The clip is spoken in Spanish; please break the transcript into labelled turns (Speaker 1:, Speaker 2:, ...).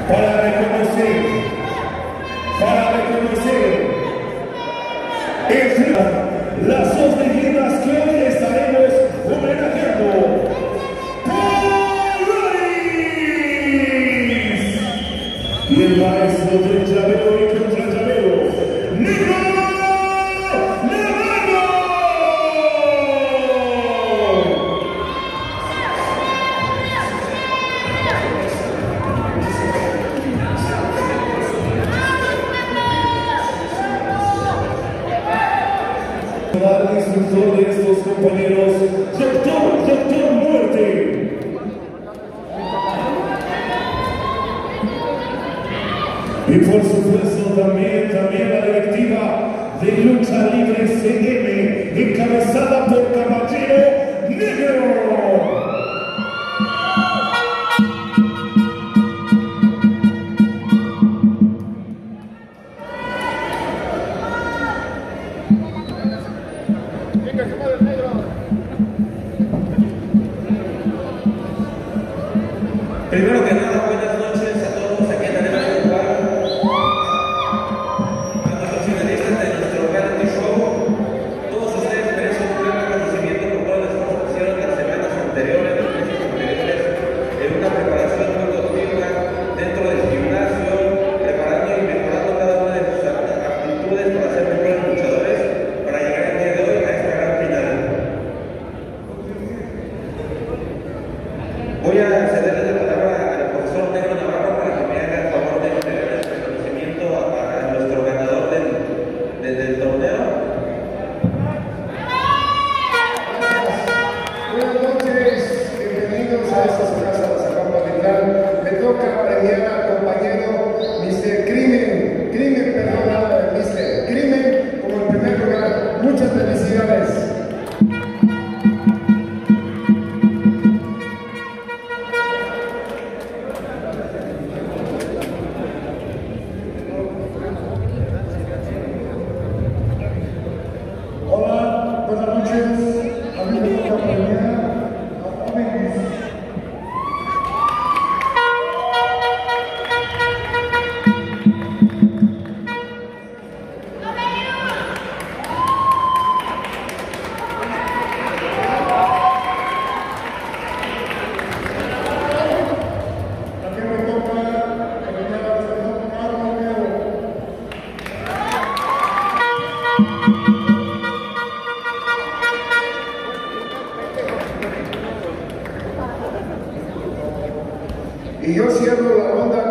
Speaker 1: para reconocer entre las dos leyendas que hoy estaremos homenajeando. Y el maestro del llavero y contra llavero, Negro Navarro. El instructor de estos compañeros, Doctor Muerte. Y por supuesto también la directiva de Lucha Libre CM, encabezada por Caballero Negro.
Speaker 2: Primero que nada, buenas noches a todos aquí en el lugar, a nuestros finalistas de nuestro reality show. Todos ustedes merecen un gran reconocimiento por todo el esfuerzo que hicieron las semanas anteriores, los meses anteriores, en una preparación muy continua dentro del gimnasio, preparando y mejorando cada una de sus aptitudes para ser mejores luchadores, para llegar el día de hoy a esta gran final. Voy a cederles la palabra al profesor Negro Navarro para que me haga el favor de entregar el reconocimiento a nuestro ganador del torneo.
Speaker 3: Buenas noches, bienvenidos a esta su casa, la Zacapa Central. Me toca premiar al compañero Mr. Crimen, perdona, Mr. Crimen, como en primer lugar. Muchas felicidades. Hola, buenas noches. A mí me toca premiar a jóvenes. Aquí me toca premiar al señor Carlos Negro. Y yo cierro la ronda